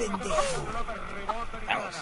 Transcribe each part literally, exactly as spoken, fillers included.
pendejo. Vamos.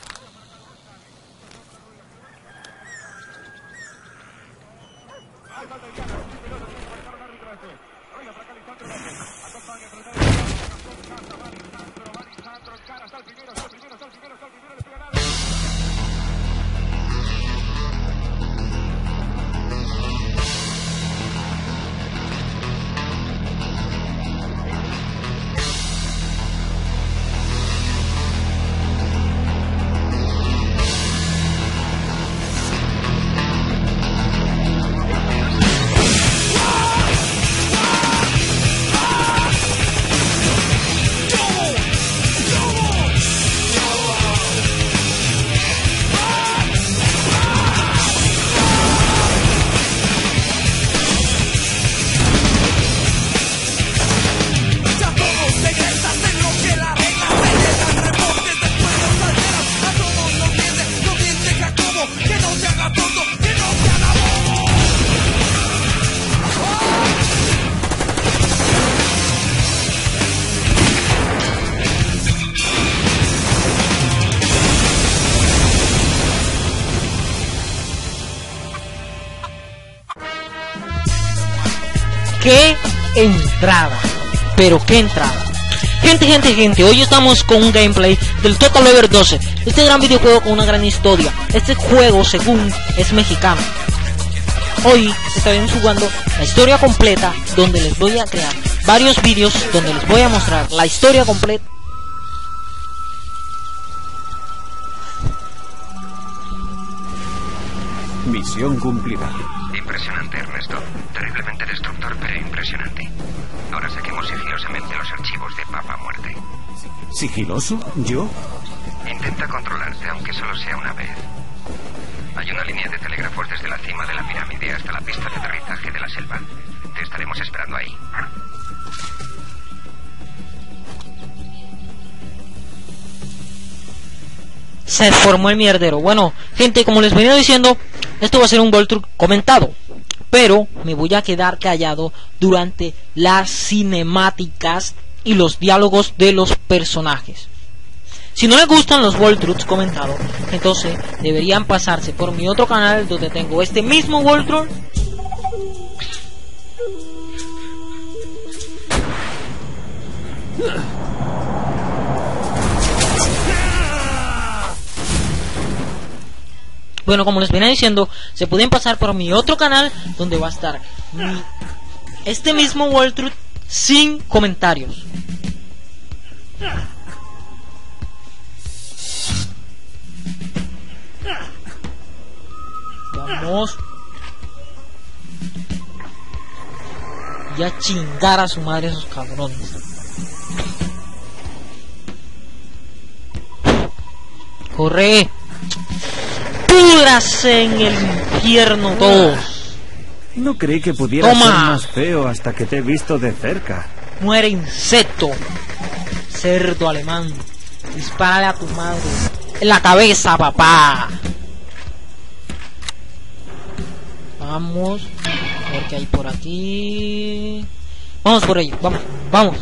¡Qué entrada! Pero qué entrada. Gente, gente, gente, hoy estamos con un gameplay del Total Over doce. Este gran videojuego con una gran historia. Este juego, según, es mexicano. Hoy estaremos jugando la historia completa, donde les voy a crear varios vídeos donde les voy a mostrar la historia completa. Misión cumplida. Impresionante, Ernesto. Terriblemente destructor, pero impresionante. Ahora saquemos sigilosamente los archivos de Papa Muerte. ¿Sigiloso? ¿Yo? Intenta controlarte, aunque solo sea una vez. Hay una línea de telégrafos desde la cima de la pirámide hasta la pista de aterrizaje de la selva. Te estaremos esperando ahí. Se formó el mierdero. Bueno, gente, como les venía diciendo, esto va a ser un Gold Truck comentado, pero me voy a quedar callado durante las cinemáticas y los diálogos de los personajes. Si no les gustan los Gold Trucks comentados, entonces deberían pasarse por mi otro canal, donde tengo este mismo Gold Truck. Bueno, como les venía diciendo, se pueden pasar por mi otro canal, donde va a estar mi, este mismo World Truth sin comentarios. Vamos. Y a chingar a su madre esos cabrones. Corre. Púdrase en el infierno todos. No creí que pudiera Toma. ser más feo hasta que te he visto de cerca. Muere, insecto. Cerdo alemán. Dispárale a tu madre en la cabeza, papá. Vamos. A ver qué hay por aquí. Vamos por ahí. Vamos, vamos.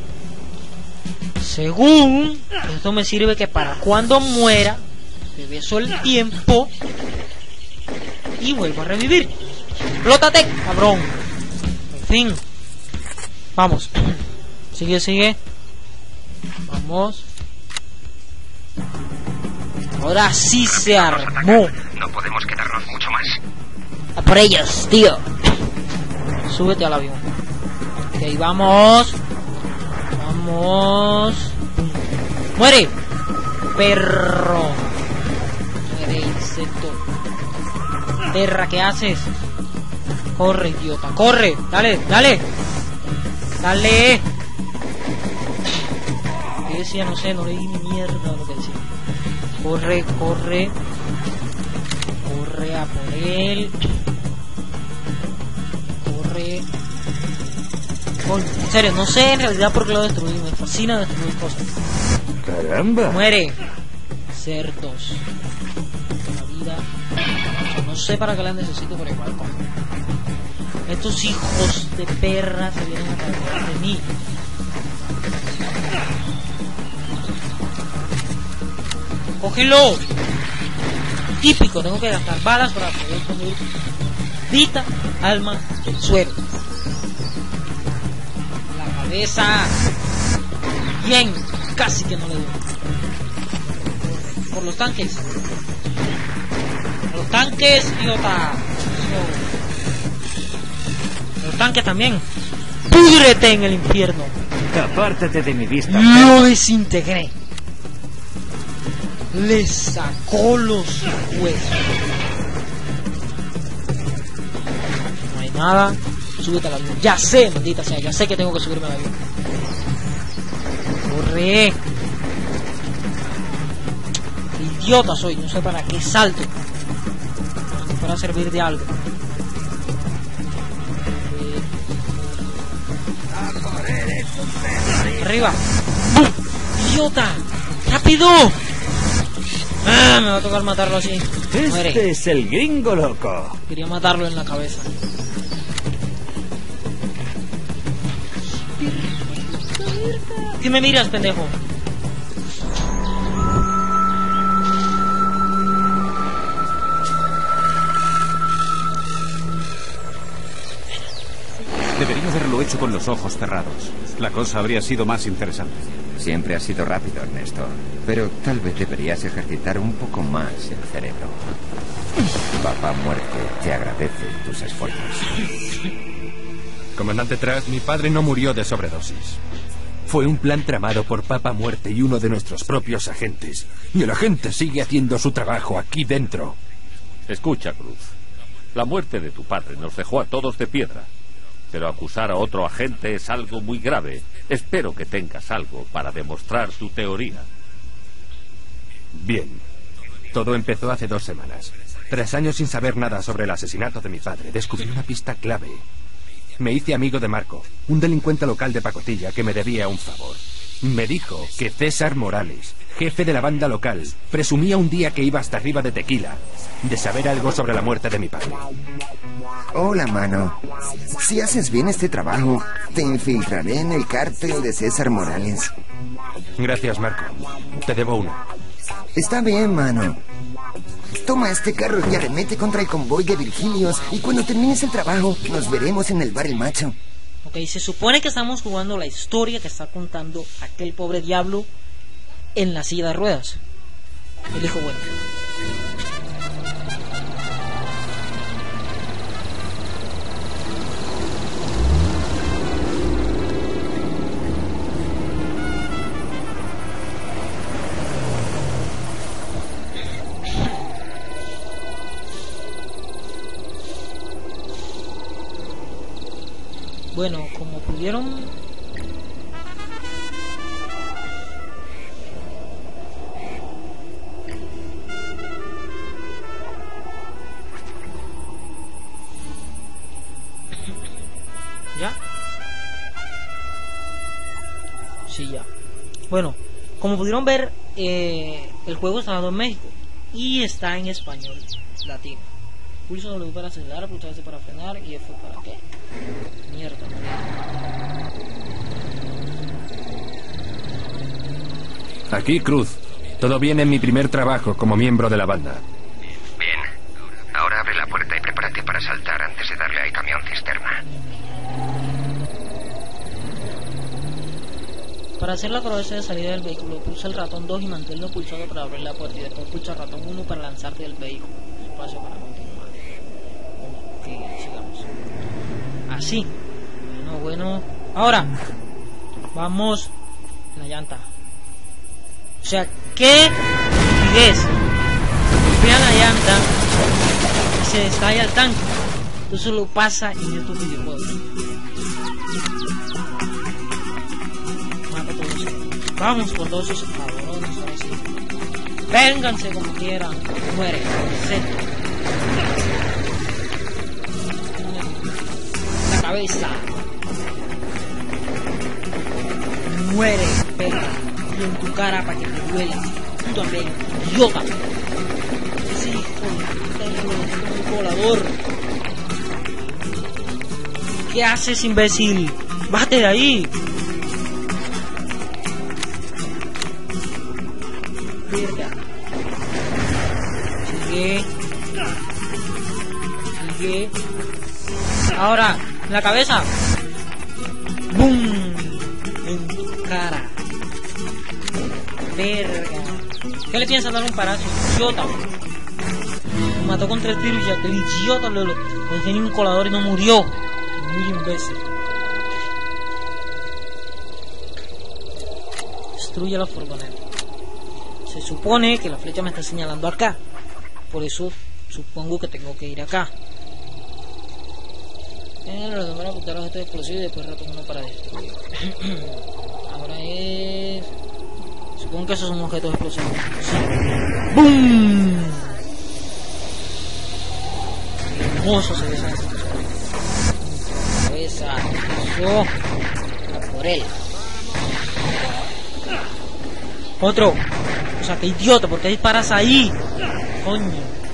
Según esto me sirve que para cuando muera regreso el tiempo y vuelvo a revivir. Explótate, cabrón. Por fin. Vamos. Sigue, sigue. Vamos. Ahora sí se armó. No podemos quedarnos mucho más. A por ellos, tío. Súbete al avión. Ok, vamos. Vamos. Muere, perro. Muere, insecto. Perra, ¿qué haces? Corre, idiota, corre. Dale, dale. Dale. ¿Qué decía? No sé, no leí ni mierda lo que decía. Corre, corre. Corre a por él. Corre. Coño, en serio, no sé en realidad por qué lo destruí. Me fascina destruir cosas. Caramba. Muere. Cerdos. La vida. No sé para qué la necesito, pero igual. Estos hijos de perra se vienen a cargar de mí. Cógelo. Típico, tengo que gastar balas para poder comer Vita, alma, suero. La cabeza. Bien, casi que no le doy. Por los tanques. Los tanques, idiota. Los tanques también. Púdrete en el infierno. Apártate de mi vista. Lo desintegré. Le sacó los huesos. No hay nada. Súbete al avión. Ya sé, maldita sea. Ya sé que tengo que subirme al avión. Corre. Idiota soy. No sé para qué salto. Para servir de algo. Arriba. ¡Bum! ¡Idiota! ¡Rápido! Ah, me va a tocar matarlo así. Muere. Este es el gringo loco. Quería matarlo en la cabeza. ¿Qué me miras, pendejo? Debería haberlo hecho con los ojos cerrados. La cosa habría sido más interesante. Siempre has sido rápido, Ernesto. Pero tal vez deberías ejercitar un poco más el cerebro. Papá Muerte te agradece tus esfuerzos. Comandante Trask, mi padre no murió de sobredosis. Fue un plan tramado por Papá Muerte y uno de nuestros propios agentes. Y el agente sigue haciendo su trabajo aquí dentro. Escucha, Cruz. La muerte de tu padre nos dejó a todos de piedra. Pero acusar a otro agente es algo muy grave. Espero que tengas algo para demostrar tu teoría. Bien. Todo empezó hace dos semanas. Tres años sin saber nada sobre el asesinato de mi padre, descubrí una pista clave. Me hice amigo de Marco, un delincuente local de pacotilla que me debía un favor. Me dijo que César Morales, jefe de la banda local, presumía un día que iba hasta arriba de tequila, de saber algo sobre la muerte de mi padre. Hola, mano. Si haces bien este trabajo, te infiltraré en el cártel de César Morales. Gracias, Marco. Te debo uno. Está bien, mano. Toma este carro y arremete contra el convoy de Virgilios. Y cuando termines el trabajo, nos veremos en el bar El Macho. Ok, se supone que estamos jugando la historia que está contando aquel pobre diablo en la silla de ruedas. El hijo bueno. Bueno, como pudieron... ¿Ya? Sí, ya. Bueno, como pudieron ver, eh, el juego está dado en México y está en español latino. Pulso W para acelerar, pulsar S para frenar y F para qué. Mierda. Aquí, Cruz. Todo viene en mi primer trabajo como miembro de la banda. Bien. Ahora abre la puerta y prepárate para saltar antes de darle al camión cisterna. Para hacer la acrobacia de salida del vehículo, pulsa el ratón dos y manténlo pulsado para abrir la puerta y después pulsa el ratón uno para lanzarte del vehículo. Espacio para continuar. Ok, sigamos. Así. Bueno, bueno. Ahora, vamos en la llanta. O sea, ¿qué estupidez? Golpea la llanta y se destalla el tanque. Eso lo pasa en estos videojuegos. Mata a todos. Vamos por todos esos cabrones. Así. Vénganse como quieran. Muere. Centro. La cabeza. Muere, perra. Y en tu cara para que te duela. Tú también, idiota. Ese hijo de un volador. ¿Qué haces, imbécil? Bájate de ahí. Verga. Sigue. Sigue. Ahora, en la cabeza. ¡Bum! En tu cara. Verga. ¿Qué le piensas dar un parazo? Idiota. Me mató con tres tiros ya que el idiota lo, lo, lo dejé en un colador y no murió. Muy imbécil. Destruye la furgoneta. Se supone que la flecha me está señalando acá. Por eso supongo que tengo que ir acá. Eh, lo demás apuntar los objetos explosivos y después retomar uno para destruir. Ahora es... Supongo que esos son objetos explosivos. Sí. ¡Bum! Qué hermoso se ve esa cabeza. Eso. A por él. Otro. O sea, qué idiota, ¿por qué disparas ahí? Coño.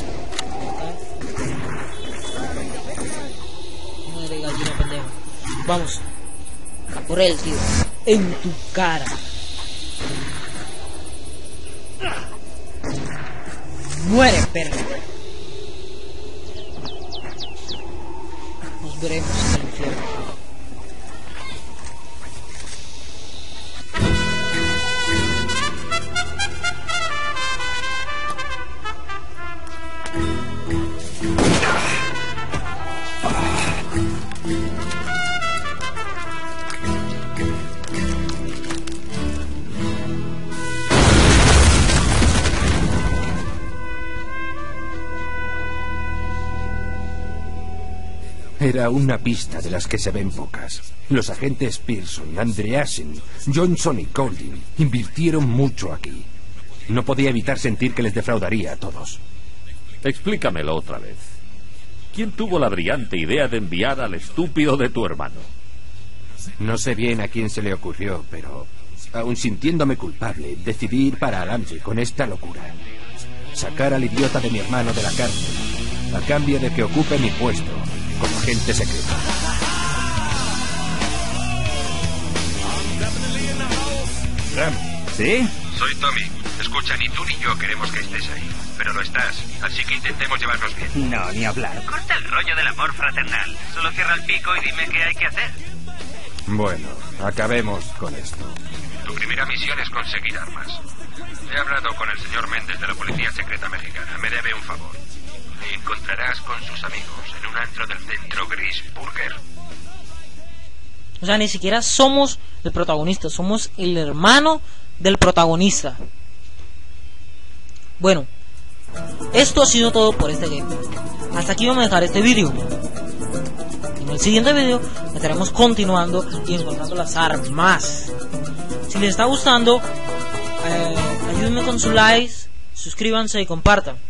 Madre gallina pendejo. Vamos. A por él, tío. En tu cara. Muere, perro. Nos veremos en el infierno. Era una pista de las que se ven pocas. Los agentes Pearson, Andreasen, Johnson y Colding invirtieron mucho aquí. No podía evitar sentir que les defraudaría a todos. Explícamelo otra vez. ¿Quién tuvo la brillante idea de enviar al estúpido de tu hermano? No sé bien a quién se le ocurrió, pero aun sintiéndome culpable, decidí ir para adelante con esta locura. Sacar al idiota de mi hermano de la cárcel, a cambio de que ocupe mi puesto como agente secreto. Ram, ¿sí? Soy Tommy. Escucha, ni tú ni yo queremos que estés ahí. Pero lo estás, así que intentemos llevarnos bien. No, ni hablar. Corta el rollo del amor fraternal. Solo cierra el pico y dime qué hay que hacer. Bueno, acabemos con esto. Tu primera misión es conseguir armas. He hablado con el señor Méndez de la Policía Secreta Mexicana. Me debe un favor. Me encontrarás con sus amigos en un antro del centro Gris Burger. O sea, ni siquiera somos el protagonista, somos el hermano del protagonista. Bueno, esto ha sido todo por este gameplay. Hasta aquí vamos a dejar este vídeo. En el siguiente vídeo estaremos continuando y encontrando las armas. Si les está gustando, eh, ayúdenme con su like, suscríbanse y compartan.